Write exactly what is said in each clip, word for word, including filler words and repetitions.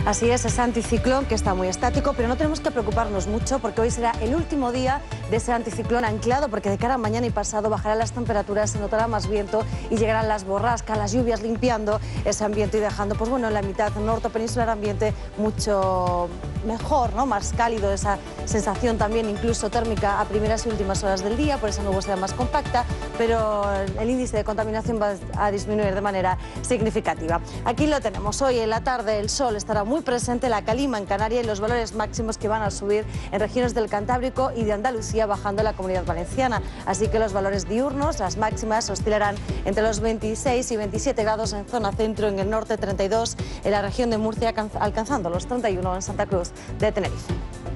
Así es, ese anticiclón que está muy estático, pero no tenemos que preocuparnos mucho porque hoy será el último día de ese anticiclón anclado, porque de cara a mañana y pasado bajarán las temperaturas, se notará más viento y llegarán las borrascas, las lluvias limpiando ese ambiente y dejando, pues bueno, en la mitad norte peninsular ambiente mucho mejor, ¿no? Más cálido, esa sensación también incluso térmica a primeras y últimas horas del día, por esa nubosidad más compacta, pero el índice de contaminación va a disminuir de manera significativa. Aquí lo tenemos, hoy en la tarde el sol estará muy presente, la calima en Canarias y los valores máximos que van a subir en regiones del Cantábrico y de Andalucía, bajando en la Comunidad Valenciana. Así que los valores diurnos, las máximas, oscilarán entre los veintiséis y veintisiete grados en zona centro, en el norte treinta y dos, en la región de Murcia alcanzando los treinta y uno en Santa Cruz de Tenerife.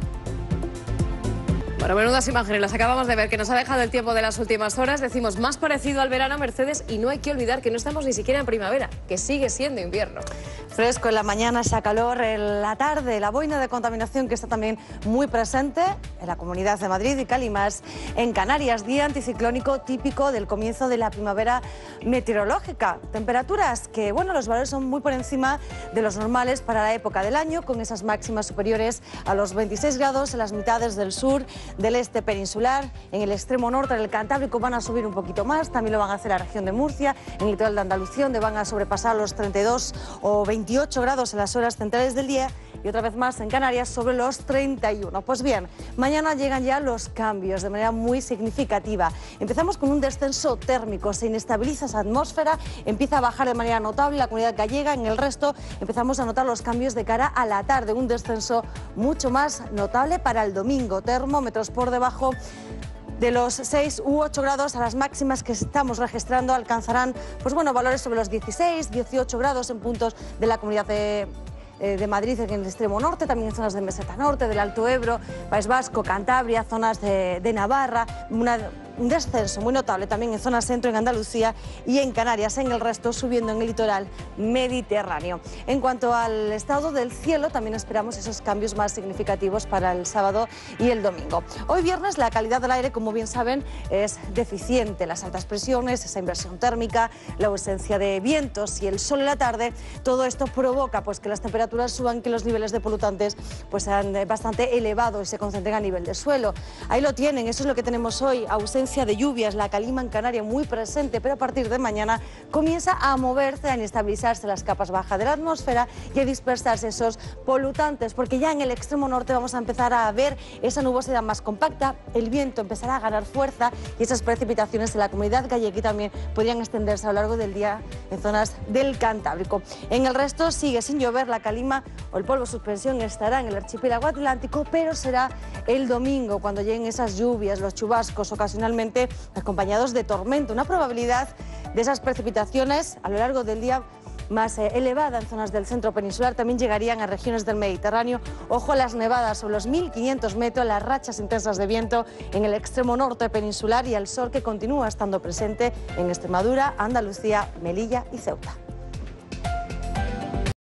Bueno, menudas imágenes las acabamos de ver, que nos ha dejado el tiempo de las últimas horas. Decimos, más parecido al verano, Mercedes, y no hay que olvidar que no estamos ni siquiera en primavera, que sigue siendo invierno. Fresco en la mañana, esa calor en la tarde, la boina de contaminación que está también muy presente en la Comunidad de Madrid y Calimás en Canarias, día anticiclónico típico del comienzo de la primavera meteorológica. Temperaturas que, bueno, los valores son muy por encima de los normales para la época del año, con esas máximas superiores a los veintiséis grados en las mitades del sur, del este peninsular. En el extremo norte del Cantábrico van a subir un poquito más, también lo van a hacer la región de Murcia, en el litoral de Andalucía, donde van a sobrepasar los treinta y dos o veintiocho grados en las horas centrales del día, y otra vez más en Canarias sobre los treinta y uno. Pues bien, mañana llegan ya los cambios de manera muy significativa. Empezamos con un descenso térmico, se inestabiliza esa atmósfera, empieza a bajar de manera notable la Comunidad gallega, en el resto empezamos a notar los cambios de cara a la tarde, un descenso mucho más notable para el domingo, termómetros por debajo de los seis u ocho grados. A las máximas que estamos registrando alcanzarán, pues bueno, valores sobre los dieciséis, dieciocho grados en puntos de la Comunidad de de Madrid, en el extremo norte, también en zonas de Meseta Norte, del Alto Ebro, País Vasco, Cantabria, zonas de, de Navarra, una, un descenso muy notable también en zona centro, en Andalucía y en Canarias, en el resto subiendo en el litoral mediterráneo. En cuanto al estado del cielo, también esperamos esos cambios más significativos para el sábado y el domingo. Hoy viernes la calidad del aire, como bien saben, es deficiente. Las altas presiones, esa inversión térmica, la ausencia de vientos y el sol en la tarde, todo esto provoca pues que las temperaturas suban, que los niveles de polutantes pues sean bastante elevados y se concentren a nivel de suelo. Ahí lo tienen, eso es lo que tenemos hoy, ausencia de lluvias, la calima en Canarias muy presente, pero a partir de mañana comienza a moverse, a inestabilizarse las capas bajas de la atmósfera y a dispersarse esos polutantes, porque ya en el extremo norte vamos a empezar a ver esa nubosidad más compacta, el viento empezará a ganar fuerza y esas precipitaciones en la Comunidad gallega también podrían extenderse a lo largo del día en zonas del Cantábrico. En el resto sigue sin llover, la calima o el polvo suspensión estará en el archipiélago atlántico, pero será el domingo cuando lleguen esas lluvias, los chubascos, ocasionalmente acompañados de tormenta, una probabilidad de esas precipitaciones a lo largo del día más eh, elevada en zonas del centro peninsular, también llegarían a regiones del Mediterráneo. Ojo a las nevadas sobre los mil quinientos metros, las rachas intensas de viento en el extremo norte peninsular y el sol que continúa estando presente en Extremadura, Andalucía, Melilla y Ceuta.